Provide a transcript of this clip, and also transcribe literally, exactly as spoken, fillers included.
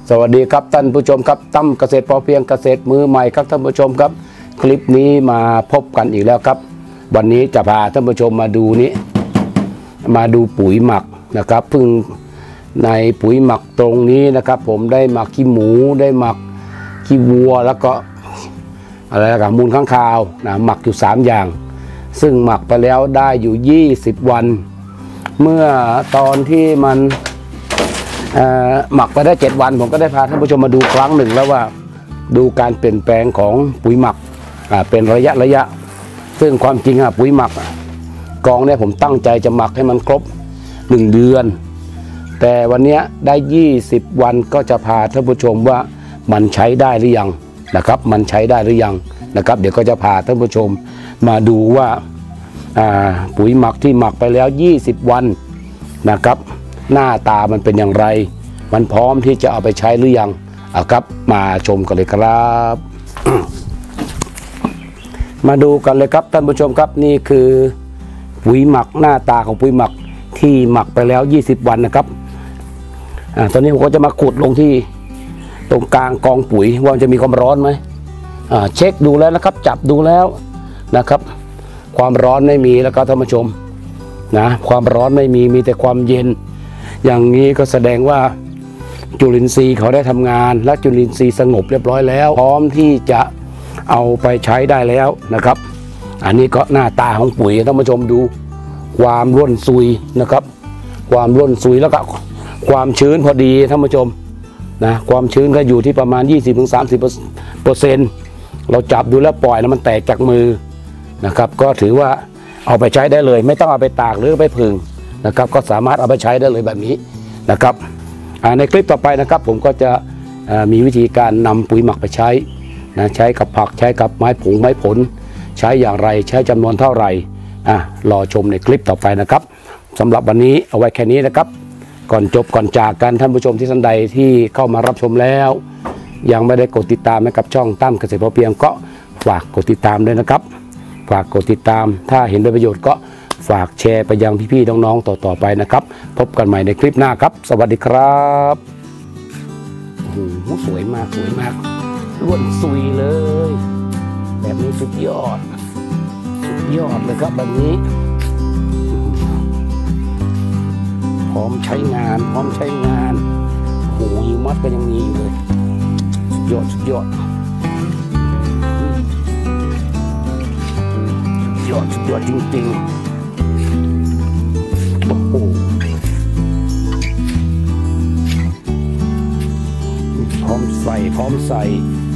สวัสดีครับท่านผู้ชมครับตั้มเกษตรพอเพียงเกษตรมือใหม่ครับท่านผู้ชมครับคลิปนี้มาพบกันอีกแล้วครับวันนี้จะพาท่านผู้ชมมาดูนี้มาดูปุ๋ยหมักนะครับพึ่งในปุ๋ยหมักตรงนี้นะครับผมได้หมักขี้หมูได้หมักขี้วัวแล้วก็อะไรกับมูลข้างคาวนะหมักอยู่สามอย่างซึ่งหมักไปแล้วได้อยู่ยี่สิบวันเมื่อตอนที่มันหมักไปได้เจ็ดวันผมก็ได้พาท่านผู้ชมมาดูครั้งหนึ่งแล้วว่าดูการเปลี่ยนแปลงของปุ๋ยหมักเป็นระยะระยะซึ่งความจริงอะปุ๋ยหมักกองเนี่ยผมตั้งใจจะหมักให้มันครบหนึ่งเดือนแต่วันนี้ได้ยี่สิบวันก็จะพาท่านผู้ชมว่ามันใช้ได้หรือยังนะครับมันใช้ได้หรือยังนะครับเดี๋ยวก็จะพาท่านผู้ชมมาดูว่าปุ๋ยหมักที่หมักไปแล้วยี่สิบวันนะครับหน้าตามันเป็นอย่างไรมันพร้อมที่จะเอาไปใช้หรือยังเอาครับมาชมกันเลยครับ มาดูกันเลยครับท่านผู้ชมครับนี่คือปุ๋ยหมักหน้าตาของปุ๋ยหมักที่หมักไปแล้วยี่สิบวันนะครับอ่าตอนนี้ผมก็จะมาขุดลงที่ตรงกลางกองปุ๋ยว่าจะมีความร้อนไหมอ่าเช็คดูแล้วนะครับจับดูแล้วนะครับความร้อนไม่มีแล้วก็ท่านผู้ชมนะความร้อนไม่มีมีแต่ความเย็นอย่างนี้ก็แสดงว่าจุลินทรีย์เขาได้ทำงานและจุลินทรีย์สงบเรียบร้อยแล้วพร้อมที่จะเอาไปใช้ได้แล้วนะครับอันนี้ก็หน้าตาของปุ๋ยท่านผู้ชมดูความร่วนซุยนะครับความร่วนซุยแล้วก็ความชื้นพอดีท่านผู้ชมนะความชื้นก็อยู่ที่ประมาณ ยี่สิบถึงสามสิบเปอร์เซ็นต์ เราจับดูแล้วปล่อยแล้วมันแตกจากมือนะครับก็ถือว่าเอาไปใช้ได้เลยไม่ต้องเอาไปตากหรือไปผึ่งนะครับก็สามารถเอาไปใช้ได้เลยแบบนี้นะครับในคลิปต่อไปนะครับผมก็จะมีวิธีการนำปุ๋ยหมักไปใช้นะใช้กับผักใช้กับไม้ผงไม้ผลใช้อย่างไรใช้จำนวนเท่าไหร่อ่ะรอชมในคลิปต่อไปนะครับสำหรับวันนี้เอาไว้แค่นี้นะครับก่อนจบก่อนจากกันท่านผู้ชมที่ท่านใดที่เข้ามารับชมแล้วยังไม่ได้กดติดตามให้กับช่องตั้มเกษตรพอเพียงก็ฝากกดติดตามด้วยนะครับฝากกดติดตามถ้าเห็นเป็นประโยชน์ก็ฝากแชร์ไปยังพี่ๆน้องๆต่อๆไปนะครับพบกันใหม่ในคลิปหน้าครับสวัสดีครับโอ้โหสวยมากสวยมากล้วนซุยเลยแบบนี้สุดยอดสุดยอดเลยครับแบบนี้พร้อมใช้งานพร้อมใช้งานโอ้ยมัดก็ยังมีอยู่เลยสุดยอดสุดยอดสุดยอดสุดยอดจริงๆโอ้โหพร้อมใส่พร้อมใส่